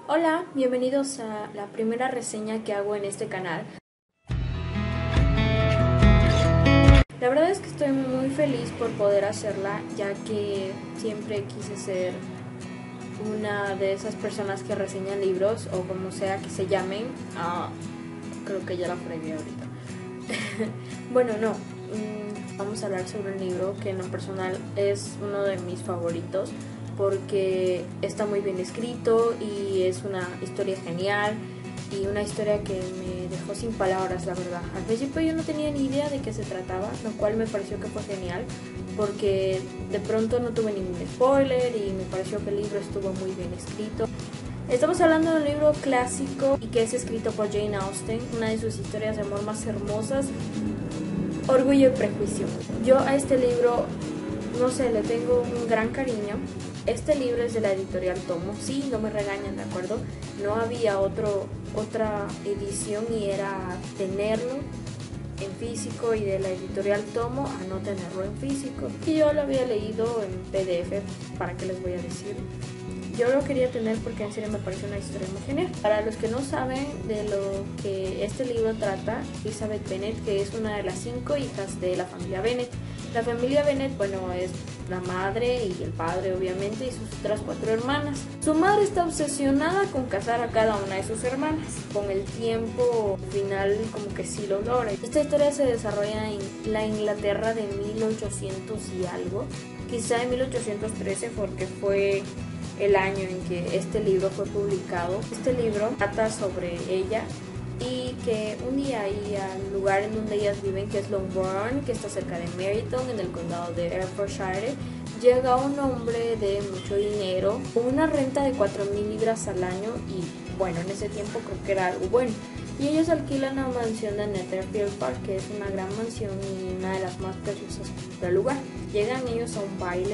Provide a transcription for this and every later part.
Hola, bienvenidos a la primera reseña que hago en este canal. La verdad es que estoy muy feliz por poder hacerla, ya que siempre quise ser una de esas personas que reseñan libros, o como sea que se llamen. Creo que ya la fregué ahorita. Bueno, no. Vamos a hablar sobre un libro que en lo personal es uno de mis favoritos, porque está muy bien escrito y es una historia genial y una historia que me dejó sin palabras, la verdad. Al principio yo no tenía ni idea de qué se trataba, lo cual me pareció que fue genial, porque de pronto no tuve ningún spoiler y me pareció que el libro estuvo muy bien escrito. Estamos hablando de un libro clásico y que es escrito por Jane Austen, una de sus historias de amor más hermosas, Orgullo y Prejuicio. Yo a este libro, no sé, le tengo un gran cariño. Este libro es de la editorial Tomo. Sí, no me regañan, ¿de acuerdo? No había otra edición y era tenerlo en físico, y de la editorial Tomo a no tenerlo en físico. Y yo lo había leído en PDF, ¿para qué les voy a decir? Yo lo quería tener porque en serio me pareció una historia muy genial. Para los que no saben de lo que este libro trata, Elizabeth Bennet, que es una de las 5 hijas de la familia Bennet. La familia Bennet, bueno, es la madre y el padre, obviamente, y sus otras 4 hermanas. Su madre está obsesionada con casar a cada una de sus hermanas. Con el tiempo, al final, como que sí lo logra. Esta historia se desarrolla en la Inglaterra de 1800 y algo, quizá en 1813, porque fue el año en que este libro fue publicado. Este libro trata sobre ella y que un día ahí al lugar en donde ellas viven, que es Longbourn, que está cerca de Meryton, en el condado de Hertfordshire, llega un hombre de mucho dinero con una renta de 4.000 libras al año, y bueno, en ese tiempo creo que era algo bueno. Y ellos alquilan la mansión de Netherfield Park, que es una gran mansión y una de las más preciosas del lugar. Llegan ellos a un baile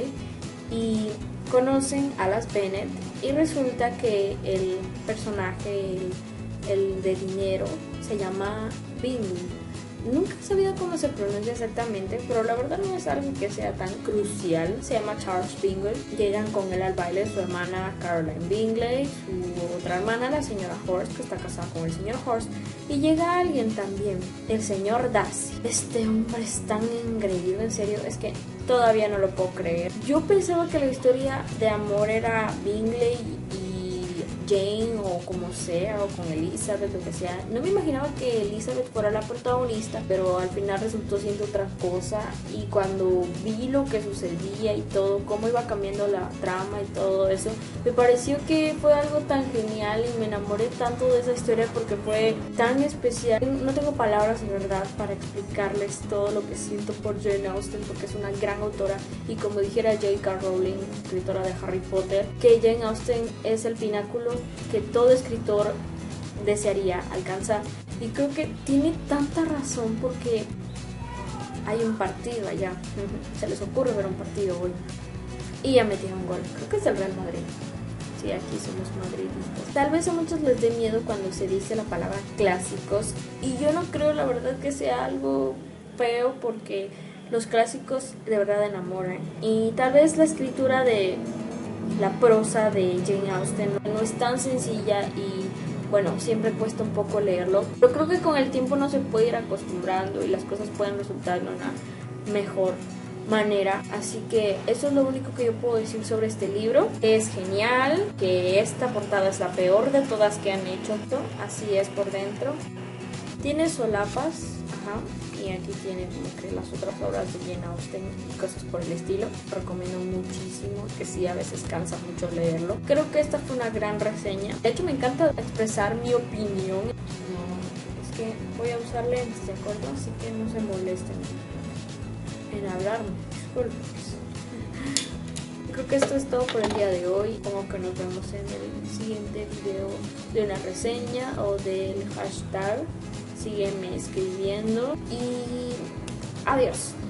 y conocen a las Bennet, y resulta que el personaje, el de dinero, se llama Bingley. Nunca he sabido cómo se pronuncia exactamente, pero la verdad no es algo que sea tan crucial. Se llama Charles Bingley. Llegan con él al baile su hermana Caroline Bingley, su otra hermana, la señora Horst, que está casada con el señor Horst, y llega alguien también, el señor Darcy. Este hombre es tan engreído, en serio, es que todavía no lo puedo creer. Yo pensaba que la historia de amor era Bingley y Jane, o como sea, o con Elizabeth, lo que sea. No me imaginaba que Elizabeth fuera la protagonista, pero al final resultó siendo otra cosa. Y cuando vi lo que sucedía y todo, cómo iba cambiando la trama y todo eso, me pareció que fue algo tan genial y me enamoré tanto de esa historia porque fue tan especial. No tengo palabras en verdad para explicarles todo lo que siento por Jane Austen, porque es una gran autora, y como dijera J.K. Rowling, escritora de Harry Potter, que Jane Austen es el pináculo que todo escritor desearía alcanzar. Y creo que tiene tanta razón, porque hay un partido allá, se les ocurre ver un partido hoy y ya metieron un gol, creo que es el Real Madrid. Sí, aquí somos madridistas. Tal vez a muchos les dé miedo cuando se dice la palabra clásicos, y yo no creo, la verdad, que sea algo feo, porque los clásicos de verdad enamoran. Y tal vez la escritura de la prosa de Jane Austen no es tan sencilla, y bueno, siempre cuesta un poco leerlo, pero creo que con el tiempo no se puede ir acostumbrando y las cosas pueden resultar de una mejor manera. Así que eso es lo único que yo puedo decir sobre este libro. Es genial, que esta portada es la peor de todas que han hecho, así es por dentro. Tiene solapas, y aquí tiene como que las otras obras de Jane Austen y cosas por el estilo. Recomiendo muchísimo, que sí, a veces cansa mucho leerlo. Creo que esta fue una gran reseña. De hecho, me encanta expresar mi opinión. Es que voy a usar lentes, ¿de acuerdo? Así que no se molesten en hablarme, disculpen. Creo que esto es todo por el día de hoy. Como que nos vemos en el siguiente video de una reseña o del hashtag. Sígueme escribiendo y adiós.